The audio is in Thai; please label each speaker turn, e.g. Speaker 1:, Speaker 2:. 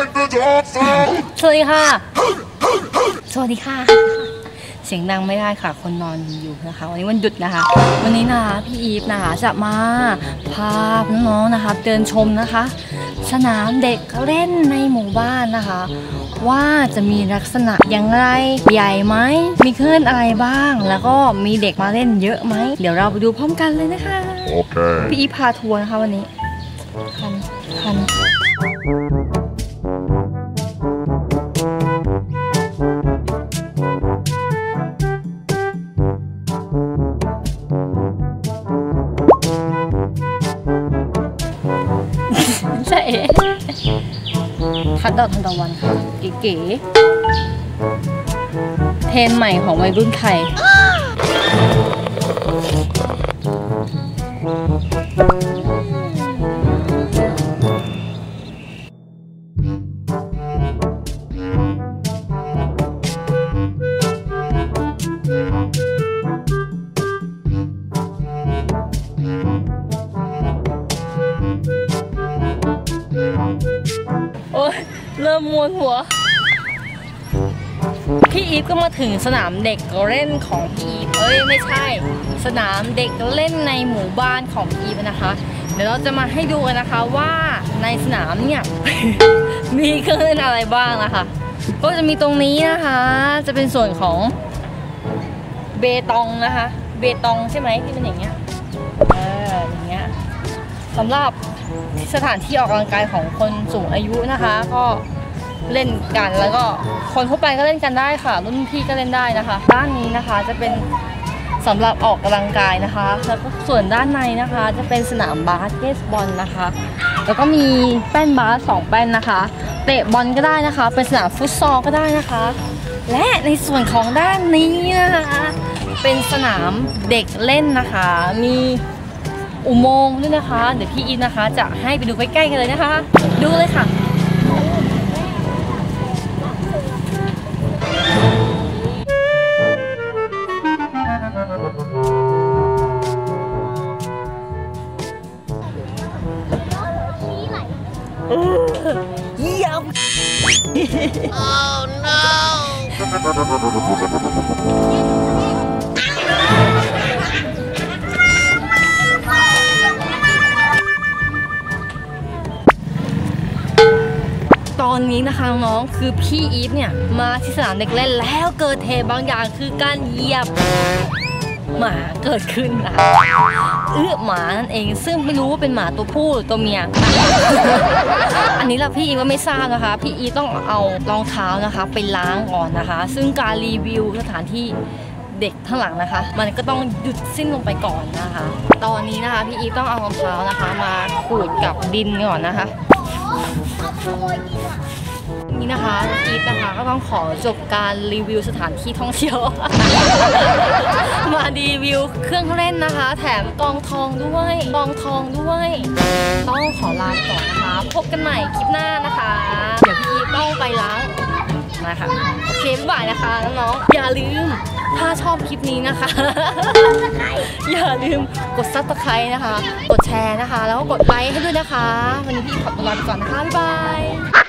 Speaker 1: สวัสดีค่ะสวัสดีค่ะเสียงดังไม่ได้ค่ะคนนอนอยู่นะคะวันนี้วันหยุดนะคะวันนี้นะพี่อีฟนะคะจะมาพาน้องๆนะคะเดินชมนะคะสนามเด็กเล่นในหมู่บ้านนะคะว่าจะมีลักษณะอย่างไรใหญ่ไหมมีเครื่องอะไรบ้างแล้วก็มีเด็กมาเล่นเยอะไหมเดี๋ยวเราไปดูพร้อมกันเลยนะคะโอเคพี่อีฟพาทัวร์นะคะวันนี้คันใช่ทัดดอกทานตะวันค่ะเก๋ๆเทรนใหม่ของวัยรุ่นไทยโอ้ยเริ่มมวนหัวพี่อีฟก็มาถึงสนามเด็กเล่นของพี่อีฟไม่ใช่สนามเด็กเล่นในหมู่บ้านของพี่อีฟนะคะเดี๋ยวเราจะมาให้ดูกันนะคะว่าในสนามเนี่ย มีเครื่องเล่นอะไรบ้างนะคะก็จะมีตรงนี้นะคะจะเป็นส่วนของเบตงนะคะเบตงใช่ไหมที่เป็นอย่างเงี้ยอย่างเงี้ยสำหรับสถานที่ออกกำลังกายของคนสูงอายุนะคะก็เล่นกันแล้วก็คนทั่วไปก็เล่นกันได้ค่ะรุ่นพี่ก็เล่นได้นะคะด้านนี้นะคะจะเป็นสำหรับออกกำลังกายนะคะแล้วก็ส่วนด้านในนะคะจะเป็นสนามบาสเกตบอลนะคะแล้วก็มีแป้นบาส2แป้นนะคะเตะบอลก็ได้นะคะเป็นสนามฟุตซอลก็ได้นะคะและในส่วนของด้านนี้นะคะเป็นสนามเด็กเล่นนะคะมีอุโมงค์ด้วยนะคะเดี๋ยวพี่อีฟนะคะจะให้ไปดูใกล้ๆกันเลยนะคะดูเลยค่ะเยี่ยม Oh no ตอนนี้นะคะน้องๆคือพี่อีฟเนี่ยมาที่สนามเด็กเล่นแล้วเกิดเหตุบางอย่างคือการเหยียบหมาเกิดขึ้นนะหมานั่นเองซึ่งไม่รู้ว่าเป็นหมาตัวผู้หรือตัวเมีย อันนี้เราพี่อีฟก็ไม่ทราบนะคะพี่อีฟต้องเอารองเท้านะคะไปล้างก่อนนะคะซึ่งการรีวิวสถานที่เด็กข้างหลังนะคะมันก็ต้องหยุดสิ้นลงไปก่อนนะคะตอนนี้นะคะพี่อีฟต้องเอารองเท้านะคะมาขูดกับดินก่อนนะคะนี่นะคะอีฟนะคะก็ต้องขอจบการรีวิวสถานที่ท่องเที่ยว มารีวิวเครื่องเล่นนะคะแถมกองทองด้วยต้องขอลาก่อนนะคะพบกันใหม่คลิปหน้านะคะเดี๋ยวพี่อีฟต้องไปล้างนะคะโอเคบ๊ายบายนะคะน้องๆอย่าลืมถ้าชอบคลิปนี้นะคะ อย่าลืมกด Subscribe นะคะกดแชร์นะคะแล้วก็กดไลค์ให้ด้วยนะคะวันนี้พี่ขอตัวลาไปก่อนนะคะบ๊ายบาย